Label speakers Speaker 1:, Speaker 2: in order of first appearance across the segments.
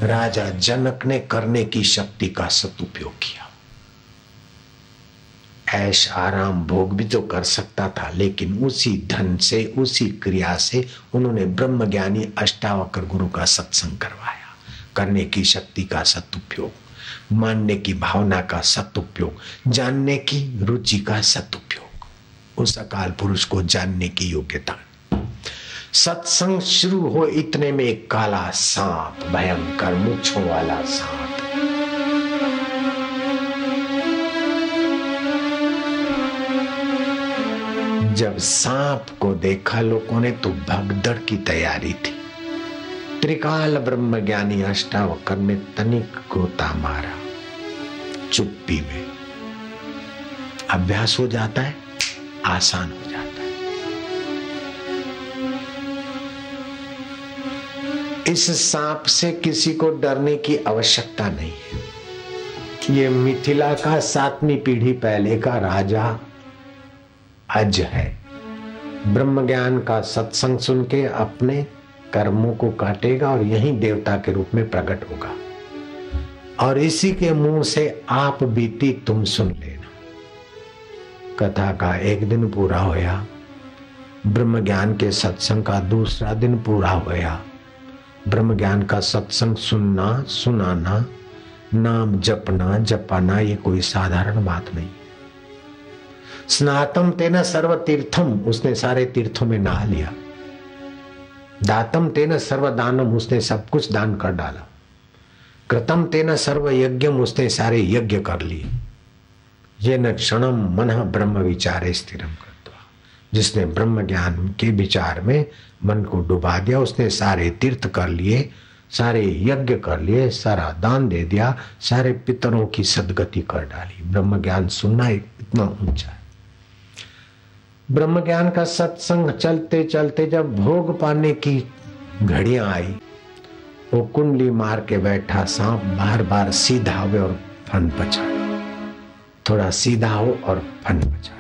Speaker 1: राजा जनक ने करने की शक्ति का सदुपयोग किया। ऐश आराम भोग भी तो कर सकता था, लेकिन उसी धन से, उसी क्रिया से उन्होंने ब्रह्मज्ञानी अष्टावक्र गुरु का सत्संग करवाया। करने की शक्ति का सदुपयोग, मानने की भावना का सदुपयोग, जानने की रुचि का सदुपयोग, उस अकाल पुरुष को जानने की योग्यता। सत्संग शुरू हो इतने में एक काला सांप, भयंकर मूंछों वाला सांप, जब सांप को देखा लोगों ने तो भगदड़ की तैयारी थी। त्रिकाल ब्रह्मज्ञानी अष्टावक्र ने तनिक गोता मारा, चुप्पी में। अभ्यास हो जाता है, आसान हो जाता है। इस सांप से किसी को डरने की आवश्यकता नहीं है। ये मिथिला का 7वीं पीढ़ी पहले का राजा अज है। ब्रह्म ज्ञान का सत्संग सुन के अपने कर्मों को काटेगा और यहीं देवता के रूप में प्रकट होगा, और इसी के मुंह से आप बीती तुम सुन लेना। कथा का एक दिन पूरा होया, ब्रह्म ज्ञान के सत्संग का दूसरा दिन पूरा होया। ब्रह्म ज्ञान का सत्संग सुनना, सुनाना, नाम जपना, जपाना ये कोई साधारण बात नहीं। स्नातम तेन सर्व तीर्थम, उसने सारे तीर्थों में नहा लिया। दातम तेन सर्व दानम, उसने सब कुछ दान कर डाला। कृतम तेन सर्व यज्ञम, उसने सारे यज्ञ कर लिए। ये न क्षणम मनः ब्रह्म विचारे स्थिरम कृत्वा, जिसने ब्रह्म ज्ञान के विचार में मन को डुबा दिया, उसने सारे तीर्थ कर लिए, सारे यज्ञ कर लिए, सारा दान दे दिया, सारे पितरों की सदगति कर डाली। ब्रह्म ज्ञान सुनना इतना ऊंचा है। ब्रह्म ज्ञान का सत्संग चलते चलते जब भोग पाने की घड़ियां आई, वो कुंडली मार के बैठा सांप बार बार सीधा हो और फन पछाड़े, थोड़ा सीधा हो और फन पछाड़े।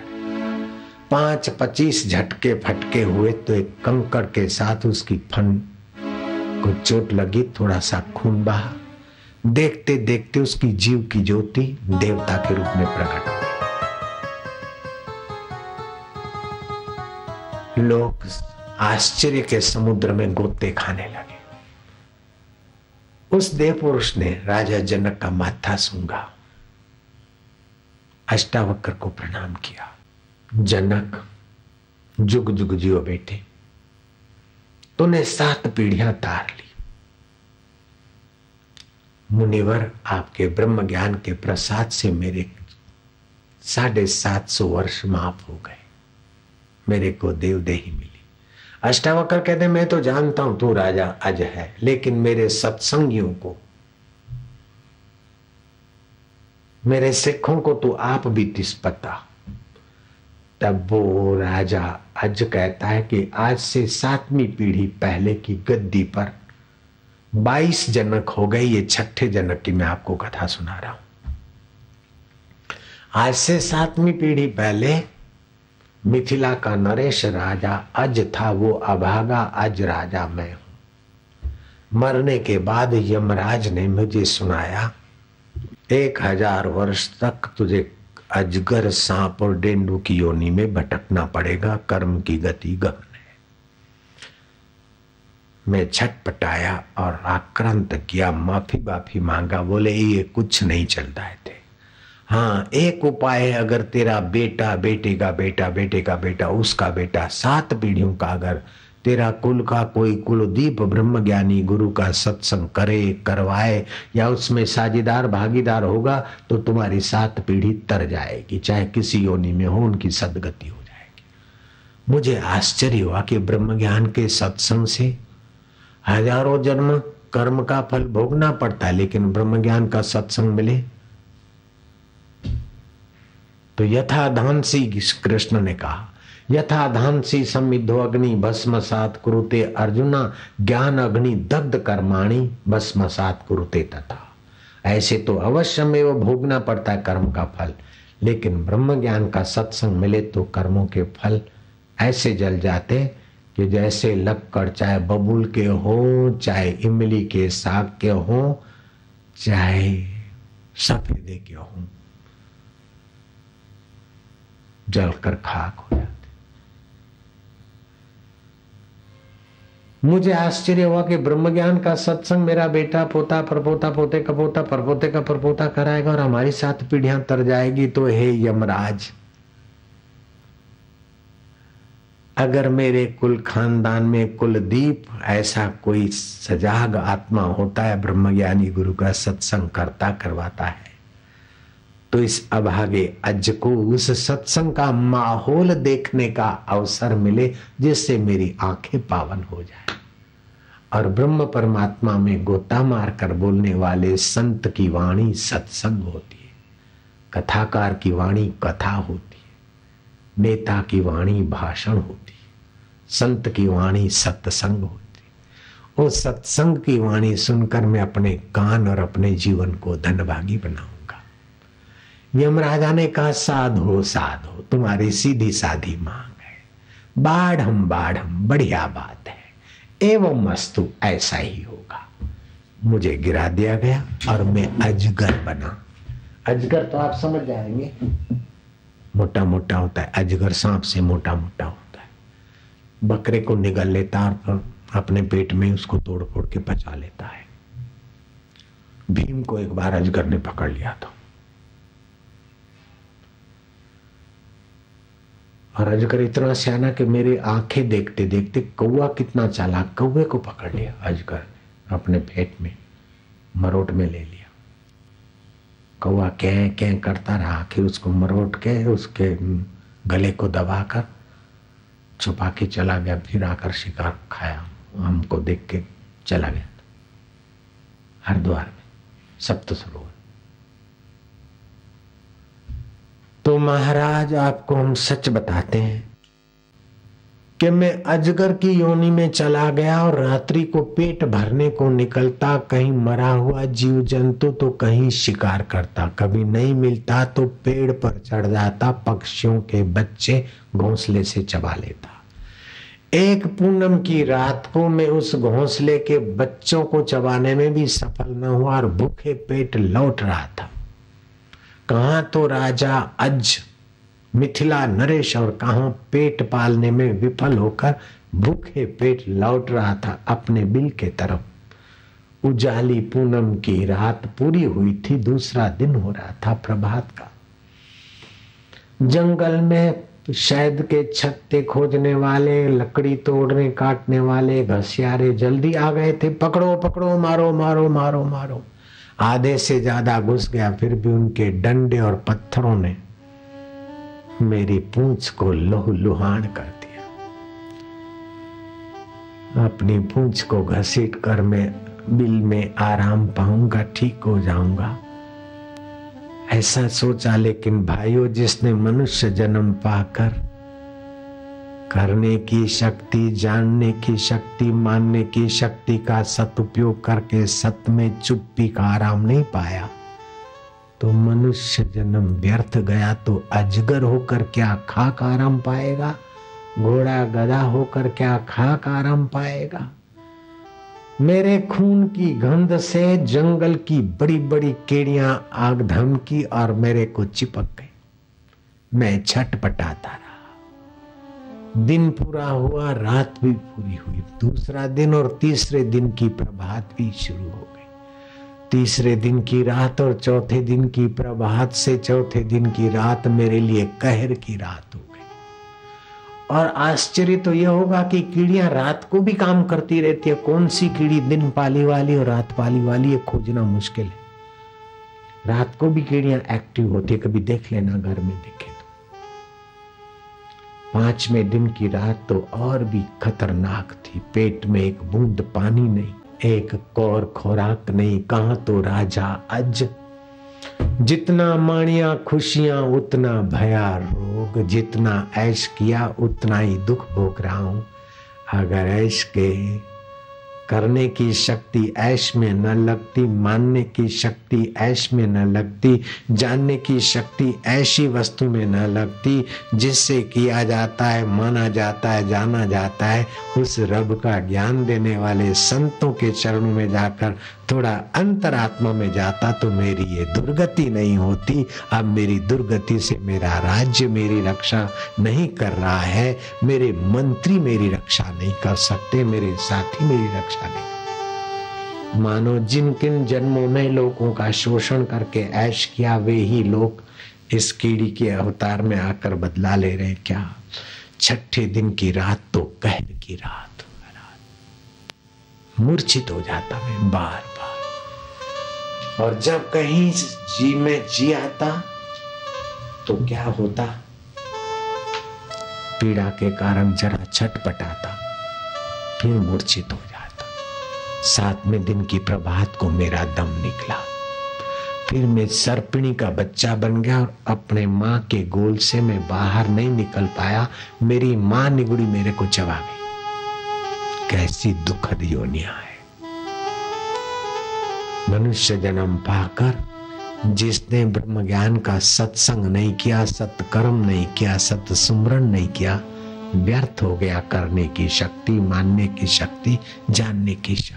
Speaker 1: 5-25 झटके फटके हुए तो एक कंकड़ के साथ उसकी फन को चोट लगी, थोड़ा सा खून बहा। देखते देखते उसकी जीव की ज्योति देवता के रूप में प्रकट हो गई। लोग आश्चर्य के समुद्र में गोते खाने लगे। उस देव पुरुष ने राजा जनक का माथा सूंघा, अष्टावक्र को प्रणाम किया। जनक, जुग जुग जियो बेटे, तूने 7 पीढ़ियां तार ली। मुनिवर, आपके ब्रह्म ज्ञान के प्रसाद से मेरे 750 वर्ष माफ हो गए, मेरे को देवदेही मिली। अष्टावक्र कहते मैं तो जानता हूं तू राजा अज है, लेकिन मेरे सत्संगियों को, मेरे सिखों को तू आप भी तिस पता। तब वो राजा अज कहता है कि आज से 7वीं पीढ़ी पहले की गद्दी पर 22 जनक हो गए। ये 6ठे जनक की मैं आपको कथा सुना रहा हूं। आज से 7वीं पीढ़ी पहले मिथिला का नरेश राजा अज था, वो अभागा, अज राजा मैं हूं। मरने के बाद यमराज ने मुझे सुनाया 1000 वर्ष तक तुझे अजगर, सांप और डेंडू की योनि में भटकना पड़ेगा, कर्म की गति गहन है। मैं छटपटाया और आक्रांत किया, माफी बाफी मांगा। बोले ये कुछ नहीं चल रहे थे। हाँ, एक उपाय है, अगर तेरा बेटा, बेटे का बेटा, बेटे का बेटा, उसका बेटा, 7 पीढ़ियों का अगर तेरा कुल का कोई कुलदीप ब्रह्मज्ञानी गुरु का सत्संग करे, करवाए, या उसमें साझीदार भागीदार होगा तो तुम्हारी 7 पीढ़ी तर जाएगी, चाहे किसी योनि में हो, उनकी सदगति हो जाएगी। मुझे आश्चर्य हुआ कि ब्रह्म ज्ञान के सत्संग से हजारों जन्म कर्म का फल भोगना पड़ता है, लेकिन ब्रह्म ज्ञान का सत्संग मिले तो यथा धांसी, कृष्ण ने कहा, यथा धांसी समिद्धो अग्नि भस्मसात कुरुते अर्जुना, ज्ञान अग्नि दग्ध कर्माणि भस्मसात कुरुते तथा। ऐसे तो अवश्य में वो भोगना पड़ता है कर्म का फल, लेकिन ब्रह्म ज्ञान का सत्संग मिले तो कर्मों के फल ऐसे जल जाते कि कि जैसे लक्कड़ चाहे बबूल के हो, चाहे इमली के साग के हो, चाहे सफेदे के हो, जलकर खाक हो जाते। मुझे आश्चर्य हुआ कि ब्रह्म ज्ञान का सत्संग मेरा बेटा पोता परपोता पोते का पोता परपोते का परपोता कराएगा और हमारी 7 पीढ़ियां तर जाएगी। तो हे यमराज, अगर मेरे कुल खानदान में कुलदीप ऐसा कोई सजाग आत्मा होता है, ब्रह्मज्ञानी गुरु का सत्संग करता करवाता है, तो इस अभागे अज को उस सत्संग का माहौल देखने का अवसर मिले, जिससे मेरी आंखें पावन हो जाए। और ब्रह्म परमात्मा में गोता मारकर बोलने वाले संत की वाणी सत्संग होती है, कथाकार की वाणी कथा होती है, नेता की वाणी भाषण होती है, संत की वाणी सत्संग होती है। उस सत्संग की वाणी सुनकर मैं अपने कान और अपने जीवन को धनभागी बनाऊंगा। यमराजा ने कहा, साधो साधो, तुम्हारी सीधी साधी मांग है, बाढ़म बाढ़म, बढ़िया बात है, एवं मस्तु, ऐसा ही होगा। मुझे गिरा दिया गया और मैं अजगर बना। अजगर तो आप समझ जाएंगे, मोटा मोटा होता है। अजगर सांप से मोटा मोटा होता है। बकरे को निगल लेता और अपने पेट में उसको तोड़ फोड़ के पचा लेता है। भीम को एक बार अजगर ने पकड़ लिया था और अजगर इतना सियाना कि मेरी आंखें देखते देखते कौवा कितना चालाक, कौवे को पकड़ लिया अजगर ने, अपने पेट में मरोट में ले लिया। कौवा कैं कैं करता रहा, आखिर उसको मरोट के उसके गले को दबाकर छुपा के चला गया। फिर आकर शिकार खाया, हमको देख के चला गया हरिद्वार में सप्त सरोवर। तो महाराज आपको हम सच बताते हैं कि मैं अजगर की योनि में चला गया और रात्रि को पेट भरने को निकलता, कहीं मरा हुआ जीव जंतु तो कहीं शिकार करता, कभी नहीं मिलता तो पेड़ पर चढ़ जाता, पक्षियों के बच्चे घोंसले से चबा लेता। एक पूनम की रात को मैं उस घोंसले के बच्चों को चबाने में भी सफल न हुआ और भूखे पेट लौट रहा था। कहां तो राजा अज मिथिला नरेश और कहां पेट पालने में विफल होकर भूखे पेट लौट रहा था अपने बिल के तरफ। उजाली पूनम की रात पूरी हुई थी, दूसरा दिन हो रहा था प्रभात का। जंगल में शहद के छत्ते खोजने वाले, लकड़ी तोड़ने काटने वाले घसियारे जल्दी आ गए थे। पकड़ो पकड़ो, मारो मारो मारो मारो। आधे से ज्यादा घुस गया, फिर भी उनके डंडे और पत्थरों ने मेरी पूंछ को लहूलुहान कर दिया। अपनी पूंछ को घसीट कर मैं बिल में आराम पाऊंगा, ठीक हो जाऊंगा, ऐसा सोचा। लेकिन भाइयों, जिसने मनुष्य जन्म पाकर करने की शक्ति, जानने की शक्ति, मानने की शक्ति का सदुपयोग करके सत में चुप्पी का आराम नहीं पाया, तो मनुष्य जन्म व्यर्थ गया। तो अजगर होकर क्या खाक आराम पाएगा? घोड़ा गधा होकर क्या खाक आराम पाएगा? मेरे खून की गंध से जंगल की बड़ी बड़ी केड़ियां आग धमकी और मेरे को चिपक गई। मैं छटपटाता रहा। दिन पूरा हुआ, रात भी पूरी हुई। दूसरा दिन और तीसरे दिन की प्रभात भी शुरू हो गई। तीसरे दिन की रात और चौथे दिन की प्रभात से चौथे दिन की रात मेरे लिए कहर की रात हो गई। और आश्चर्य तो यह होगा कि कीड़ियां रात को भी काम करती रहती है। कौन सी कीड़ी दिन पाली वाली और रात पाली वाली, ये खोजना मुश्किल है। रात को भी कीड़ियां एक्टिव होती है, कभी देख लेना घर में देखे तो। 5वें दिन की रात तो और भी खतरनाक थी। पेट में एक बूंद पानी नहीं, एक कौर खुराक नहीं। कहां तो राजा अज, जितना माणिया खुशियां उतना भया रोग, जितना ऐश किया उतना ही दुख भोग रहा हूं। अगर ऐश के करने की शक्ति ऐश में न लगती, मानने की शक्ति ऐश में न लगती, जानने की शक्ति ऐसी वस्तु में न लगती जिससे किया जाता है, माना जाता है, जाना जाता है। उस रब का ज्ञान देने वाले संतों के चरणों में जाकर थोड़ा अंतरात्मा में जाता तो मेरी ये दुर्गति नहीं होती। अब मेरी दुर्गति से मेरा राज्य मेरी रक्षा नहीं कर रहा है, मेरे मंत्री मेरी रक्षा नहीं कर सकते, मेरे साथी मेरी रक्षा नहीं। मानो जिन किन जन्मों में लोगों का शोषण करके ऐश किया, वे ही लोग इस कीड़ी के अवतार में आकर बदला ले रहे। क्या छठे दिन की रात तो कहर की रात, मूर्छित हो जाता मैं बार बार। और जब कहीं जी में जी आता तो क्या होता, पीड़ा के कारण जरा छटपटाता, फिर मूर्छित हो जाता। 7वें दिन की प्रभात को मेरा दम निकला, फिर मैं सर्पिणी का बच्चा बन गया और अपने माँ के गोल से मैं बाहर नहीं निकल पाया। मेरी माँ निगुड़ी मेरे को चबा गई। कैसी दुखद योनिया है। मनुष्य जन्म पाकर जिसने ब्रह्म ज्ञान का सत्संग नहीं किया, सत्कर्म नहीं किया, सत्सुमरण नहीं किया, व्यर्थ हो गया करने की शक्ति, मानने की शक्ति, जानने की शक्ति।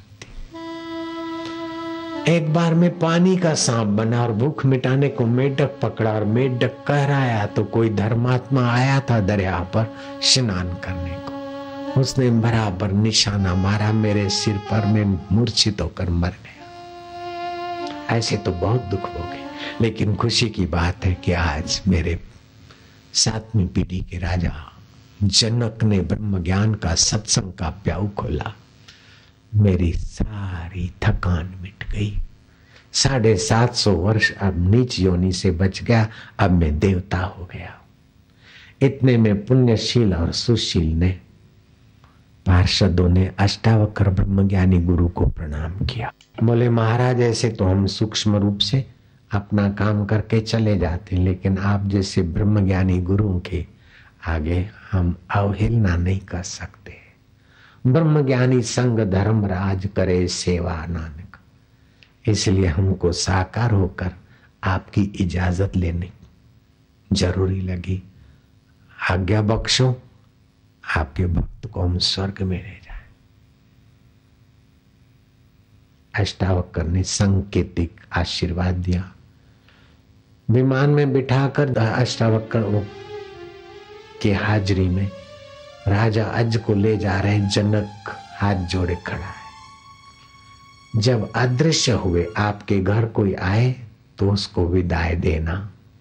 Speaker 1: एक बार मैं पानी का सांप बना और भूख मिटाने को मेढक पकड़ा और मेढक कह रहा तो कोई धर्मात्मा आया था दरिया पर स्नान करने को। उसने बराबर निशाना मारा मेरे सिर पर, मैं मूर्छित होकर मर गया। ऐसे तो बहुत दुख हो गए, लेकिन खुशी की बात है कि आज मेरे 7वीं पीढ़ी के राजा जनक ने ब्रह्म ज्ञान का सत्संग का प्याऊ खोला। मेरी सारी थकान मिट गई। 750 वर्ष अब नीच योनि से बच गया। अब मैं देवता हो गया। इतने में पुण्यशील और सुशील ने, पार्षदों ने अष्टावक्र ब्रह्मज्ञानी गुरु को प्रणाम किया। बोले महाराज, ऐसे तो हम सूक्ष्म रूप से अपना काम करके चले जाते, लेकिन आप जैसे ब्रह्मज्ञानी गुरुओं के आगे हम अवहेलना नहीं कर सकते। ब्रह्मज्ञानी संग धर्म राज करे सेवा नानक। इसलिए हमको साकार होकर आपकी इजाजत लेनी जरूरी लगी। आज्ञा बख्शो, आपके भक्त को हम स्वर्ग में ले जाएं। अष्टावक्र ने सांकेतिक आशीर्वाद दिया। विमान में बिठाकर अष्टावक्र की हाजिरी में राजा अज को ले जा रहे। जनक हाथ जोड़े खड़ा है। जब अदृश्य हुए आपके घर कोई आए तो उसको विदाई देना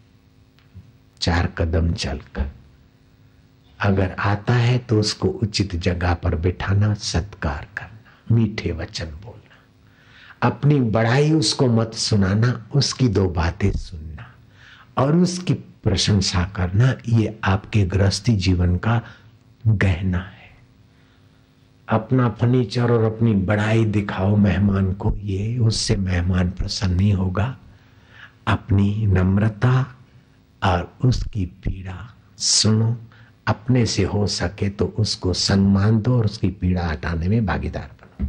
Speaker 1: 4 कदम चलकर। अगर आता है तो उसको उचित जगह पर बिठाना, सत्कार करना, मीठे वचन बोलना, अपनी बड़ाई उसको मत सुनाना, उसकी 2 बातें सुनना और उसकी प्रशंसा करना। ये आपके गृहस्थी जीवन का गहना है। अपना फर्नीचर और अपनी बड़ाई दिखाओ मेहमान को, ये उससे मेहमान प्रसन्न नहीं होगा। अपनी नम्रता और उसकी पीड़ा सुनो। अपने से हो सके तो उसको सम्मान दो और उसकी पीड़ा हटाने में भागीदार बनो।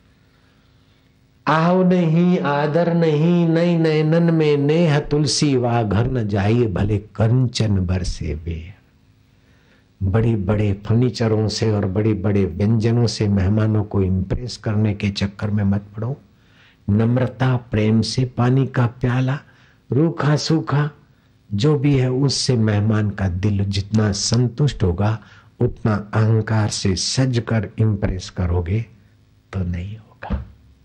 Speaker 1: आओ नहीं, आदर नहीं, नई नैनन में नेह तुलसी वा घर न जाइए, भले कंचन बरसे बे। बड़े बड़े फर्नीचरों से और बड़े बड़े व्यंजनों से मेहमानों को इम्प्रेस करने के चक्कर में मत पड़ो। नम्रता, प्रेम से पानी का प्याला, रूखा सूखा जो भी है उससे मेहमान का दिल जितना संतुष्ट होगा, उतना अहंकार से सज कर इम्प्रेस करोगे तो नहीं होगा।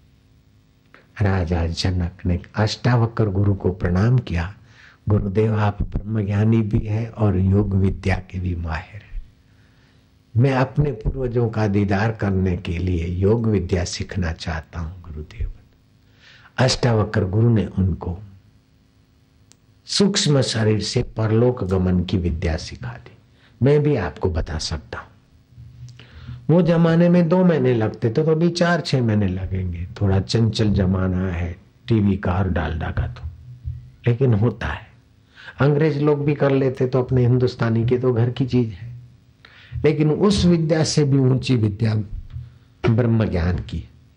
Speaker 1: राजा जनक ने अष्टावक्र गुरु को प्रणाम किया। गुरुदेव, आप ब्रह्मज्ञानी भी है और योग विद्या के भी माहिर है। मैं अपने पूर्वजों का दीदार करने के लिए योग विद्या सीखना चाहता हूं गुरुदेव। अष्टावक्र गुरु ने उनको सूक्ष्म शरीर से परलोक गमन की विद्या सिखा दी। मैं भी आपको बता सकता हूं। वो जमाने में 2 महीने लगते थे, तो अभी 4-6 महीने लगेंगे। थोड़ा चंचल जमाना है टीवी का और डालडा का, तो लेकिन होता है। अंग्रेज लोग भी कर लेते तो अपने हिंदुस्तानी की तो घर की चीज है, लेकिन उस विद्या से भी ऊंची विद्या ब्रह्म ज्ञान की।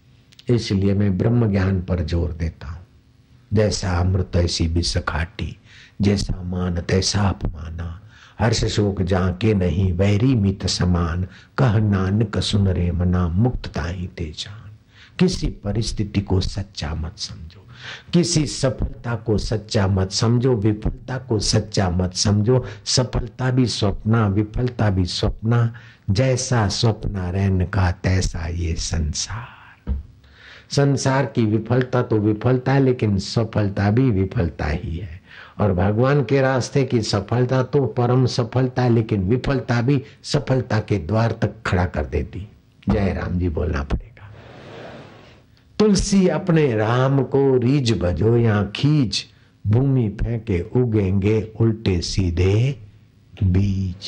Speaker 1: इसलिए मैं ब्रह्म ज्ञान पर जोर देता हूं। जैसा अमृत ऐसी विष खाटी, जैसा मान तैसा अपमाना, हर्ष शोक जाके नहीं वैरी मित समान, कह नानक सुन रे मना मुक्तता ही ते जान। किसी परिस्थिति को सच्चा मत समझो, किसी सफलता को सच्चा मत समझो, विफलता को सच्चा मत समझो। सफलता भी स्वप्ना, विफलता भी स्वप्ना, जैसा स्वप्ना रैन का तैसा ये संसार। संसार की विफलता तो विफलता है, लेकिन सफलता भी विफलता ही है। और भगवान के रास्ते की सफलता तो परम सफलता है, लेकिन विफलता भी सफलता के द्वार तक खड़ा कर देती। जय राम जी बोलना पड़ेगा। तुलसी अपने राम को रीझ बजो या खींच, भूमि फेंके उगेंगे उल्टे सीधे बीज।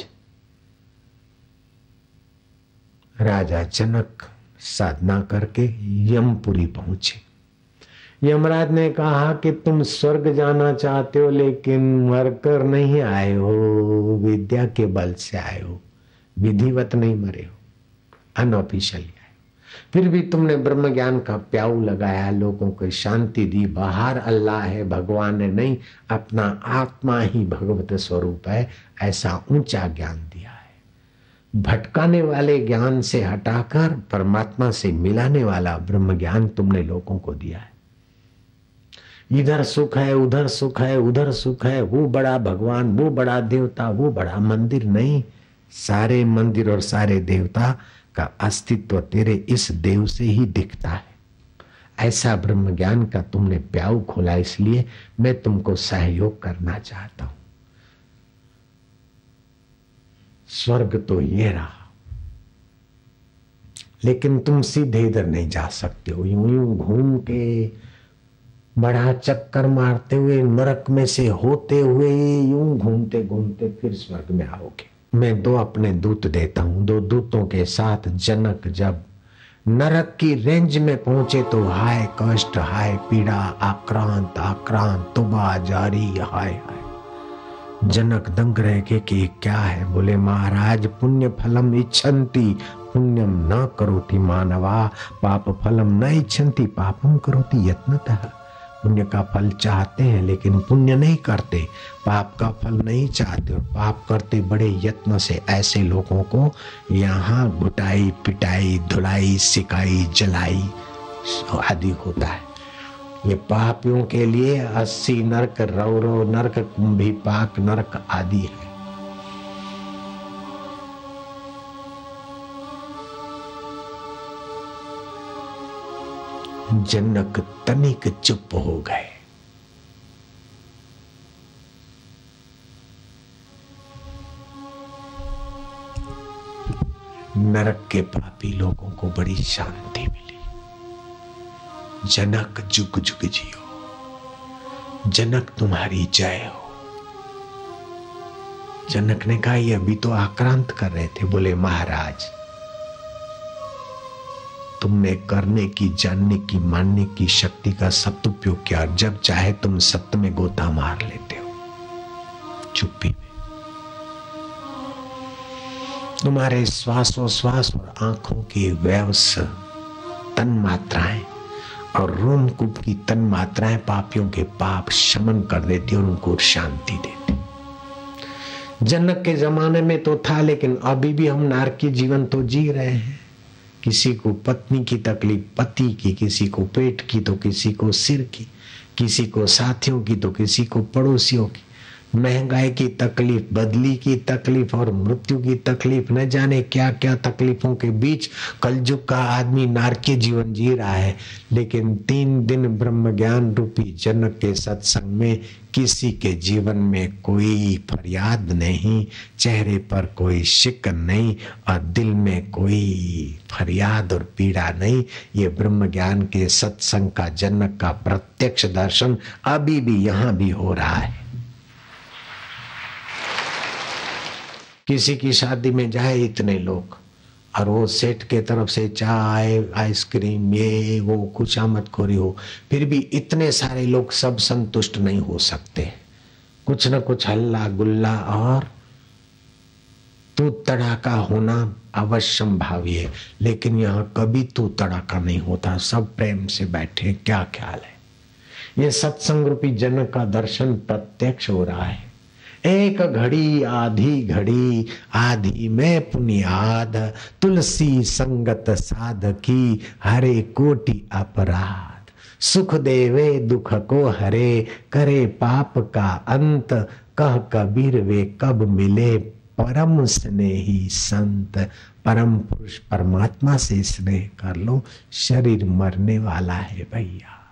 Speaker 1: राजा जनक साधना करके यमपुरी पहुंचे। यमराज ने कहा कि तुम स्वर्ग जाना चाहते हो, लेकिन मरकर नहीं आए हो, विद्या के बल से आए हो, विधिवत नहीं मरे हो, अनऑफिशियली आए। फिर भी तुमने ब्रह्म ज्ञान का प्याऊ लगाया, लोगों को शांति दी। बाहर अल्लाह है, भगवान है नहीं, अपना आत्मा ही भगवत स्वरूप है, ऐसा ऊंचा ज्ञान दिया है। भटकाने वाले ज्ञान से हटाकर परमात्मा से मिलाने वाला ब्रह्म ज्ञान तुमने लोगों को दिया है। इधर सुख है, उधर सुख है, उधर सुख है, वो बड़ा भगवान, वो बड़ा देवता, वो बड़ा मंदिर नहीं। सारे मंदिर और सारे देवता का अस्तित्व तेरे इस देव से ही दिखता है। ऐसा ब्रह्म ज्ञान का तुमने प्याऊ खोला, इसलिए मैं तुमको सहयोग करना चाहता हूं। स्वर्ग तो ये रहा, लेकिन तुम सीधे इधर नहीं जा सकते हो। यूं यूं घूम के बड़ा चक्कर मारते हुए नरक में से होते हुए यूं घूमते घूमते फिर स्वर्ग में आओगे। मैं 2 अपने दूत देता हूं। 2 दूतों के साथ जनक जब नरक की रेंज में पहुंचे तो हाय कष्ट, हाय पीड़ा, आक्रांत आक्रांत, तुबा जारी, हाय हाय। जनक दंग रह के कि क्या है? बोले महाराज, पुण्य फलम इच्छन्ति पुण्यम न करोति मानवा, पाप फलम न इच्छन्ति पापम करोति यत्नतः। पुण्य का फल चाहते हैं लेकिन पुण्य नहीं करते, पाप का फल नहीं चाहते और पाप करते बड़े यत्न से। ऐसे लोगों को यहाँ घुटाई पिटाई धुलाई सिकाई जलाई आदि होता है। ये पापियों के लिए 80 नरक, रौरव नरक, कुंभी पाक नरक आदि है। जनक तनिक चुप हो गए। नरक के पापी लोगों को बड़ी शांति मिली। जनक जुग जुग जियो, जनक तुम्हारी जय हो। जनक ने कहा ये अभी तो आक्रांत कर रहे थे। बोले महाराज, तुमने करने की, जानने की, मानने की शक्ति का सदुपयोग किया। जब चाहे तुम सत्य में गोता मार लेते हो चुप्पी में। तुम्हारे श्वासोश्वास और आंखों की व्यवस तन मात्राएं और रोमकूप की तन मात्राएं पापियों के पाप शमन कर देती और उनको शांति देती। जनक के जमाने में तो था, लेकिन अभी भी हम नारकी जीवन तो जी रहे हैं। किसी को पत्नी की तकलीफ पति की, किसी को पेट की तो किसी को सिर की, किसी को साथियों की तो किसी को पड़ोसियों की, महंगाई की तकलीफ, बदली की तकलीफ और मृत्यु की तकलीफ, न जाने क्या क्या तकलीफों के बीच कलयुग का आदमी नारकीय जीवन जी रहा है। लेकिन 3 दिन ब्रह्म ज्ञान रूपी जनक के सत्संग में किसी के जीवन में कोई फरियाद नहीं, चेहरे पर कोई शिकन नहीं और दिल में कोई फरियाद और पीड़ा नहीं। ये ब्रह्म ज्ञान के सत्संग का जनक का प्रत्यक्ष दर्शन अभी भी यहाँ भी हो रहा है। किसी की शादी में जाए इतने लोग और वो सेठ के तरफ से चाय आइसक्रीम ये वो कुछ आमदखोरी हो, फिर भी इतने सारे लोग सब संतुष्ट नहीं हो सकते। कुछ न कुछ हल्ला गुल्ला और तू तड़ाका होना अवश्यम भावी है, लेकिन यहाँ कभी तू तड़ाका नहीं होता, सब प्रेम से बैठे। क्या ख्याल है? ये सत्संग रूपी जन का दर्शन प्रत्यक्ष हो रहा है। एक घड़ी आधी घड़ी आधी में पुनियाद, तुलसी संगत साधकी हरे कोटि अपराध। सुख देवे दुख को हरे, करे पाप का अंत, कह कबीर वे कब मिले परम स्नेही संत। परम पुरुष परमात्मा से स्नेह कर लो, शरीर मरने वाला है भैया।